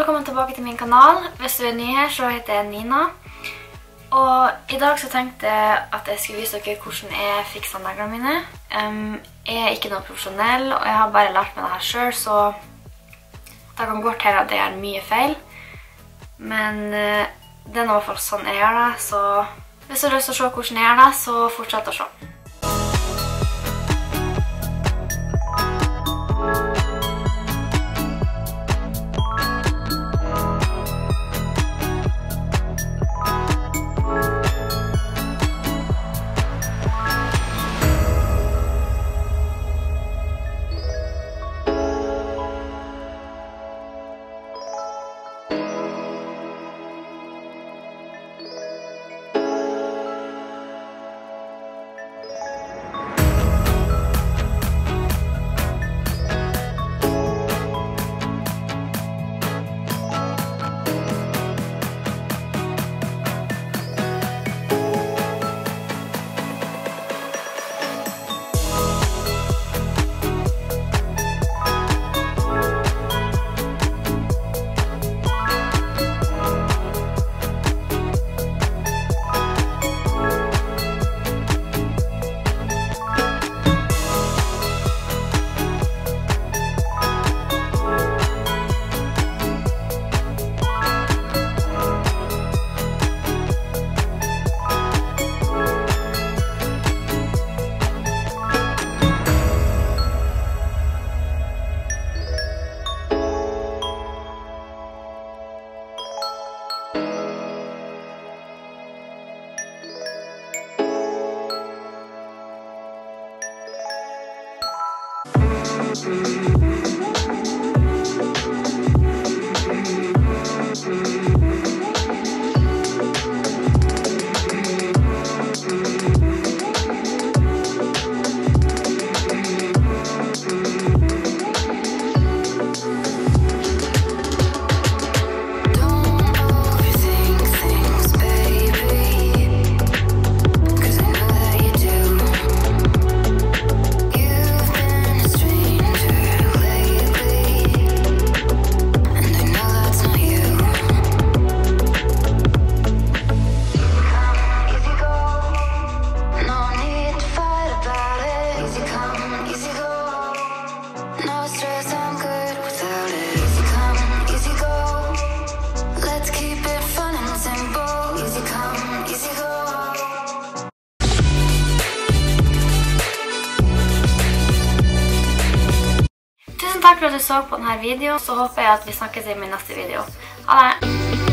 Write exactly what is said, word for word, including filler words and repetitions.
velkommen tilbake til min kanal. Hvis du er ny her, så heter jeg Nina. Og i dag så tenkte jeg at jeg skulle vise dere hvordan jeg fikser neglene mine. Um, jeg er ikke noe profesjonell, og jeg har bare lært meg det her selv, så det kan godt her at det er mye feil. Men uh, det er i hvert fall sånn jeg gjør det, så hvis du har lyst til å se hvordan jeg gjør det, så fortsett å se. Takk for at du så på denne videoen, så håper jeg at vi snakkes i min neste video. Ha det!